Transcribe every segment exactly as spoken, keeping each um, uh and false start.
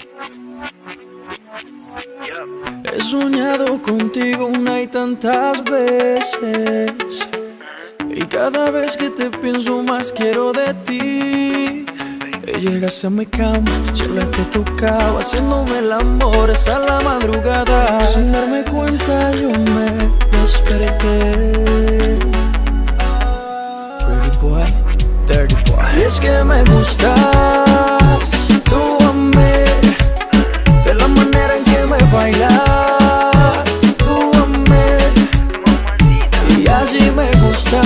He soñado contigo una y tantas veces, y cada vez que te pienso más quiero de ti. Llegas a mi cama, sola te tocaba, haciéndome el amor hasta la madrugada. Sin darme cuenta yo me desperté. Pretty boy, dirty boy. Y es que me gustas, tú a mí, de la manera en que me bailas, tú a mí, y así me gustas.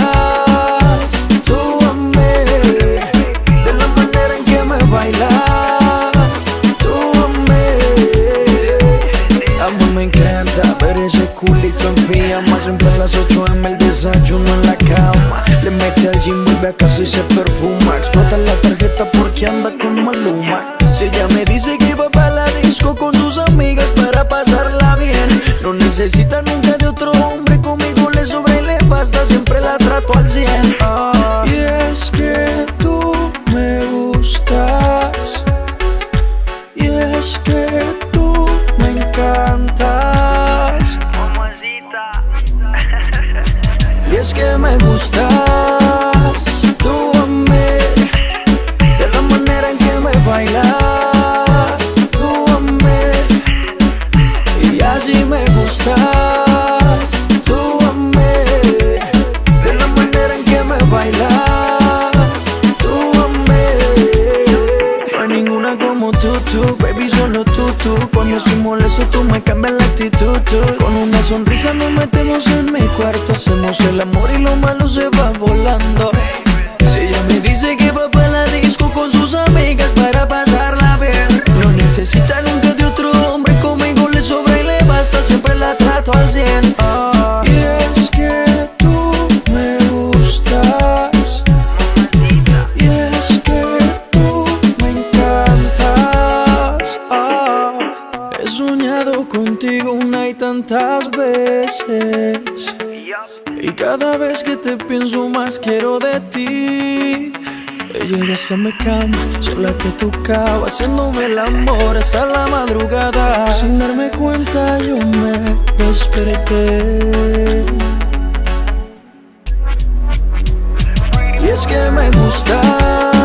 Me encanta ver ese culito en pijama, siempre a las ocho eme el desayuno en la cama. Le mete al gym, vuelve a casa y se perfuma. Explota la tarjeta porque anda con Maluma. Si ella me dice que va para la disco con sus amigas para pasarla bien, no necesita nunca de otro hombre, conmigo le sobra y le basta, siempre la trato al cien. Ah. Y es que tú me gustas, y es que tú me encantas, y es que me gustas, tú a mí, de la manera en que me bailas, tú a mí, y así me gustas, tú a mí, de la manera en que me bailas, tú a mí. No hay ninguna como tú, tú, baby, solo tú, tú. Cuando soy molesto tú me cambias la actitud, tú. Con una sonrisa nos metemos en mi cuarto, hacemos el amor y lo malo se va volando. Si ella me dice que va para la disco con sus amigas para pasarla bien, no necesita nunca de otro hombre, conmigo le sobra y le basta, siempre la trato al cien. Oh. Y es que tú me gustas, y es que tú me encantas. Oh. He soñado contigo una y tantas veces, y cada vez que te pienso más quiero de ti. Llegas a mi cama, sola te tocaba, haciéndome el amor hasta la madrugada. Sin darme cuenta yo me desperté. Y es que me gusta.